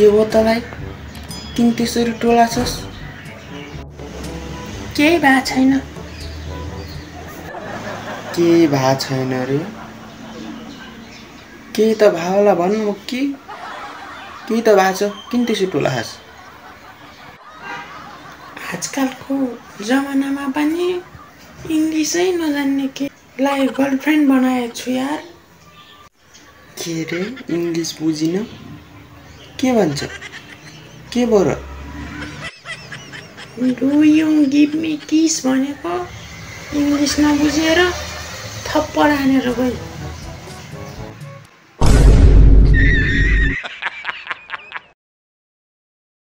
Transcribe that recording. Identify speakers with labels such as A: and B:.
A: के हो तँलाई? किन त्यसरी टोलाछस्?
B: केही भएको छैन।
A: केही भएको छैन रे? केही त भयो होला भन् मुक्की। केही त भएको छ, किन त्यसरी टोलाछस्?
B: आजकलको जमानामा पनि इङ्ग्लिसै नजान्ने केलाई गर्लफ्रेन्ड बनाएको छु यार।
A: के रे? इङ्ग्लिस बुझिन। के भन्छ? के भयो र?
B: Do you give me kiss भनेको इङ्ग्लिस नबुझेर थप्पड हानेर गयो।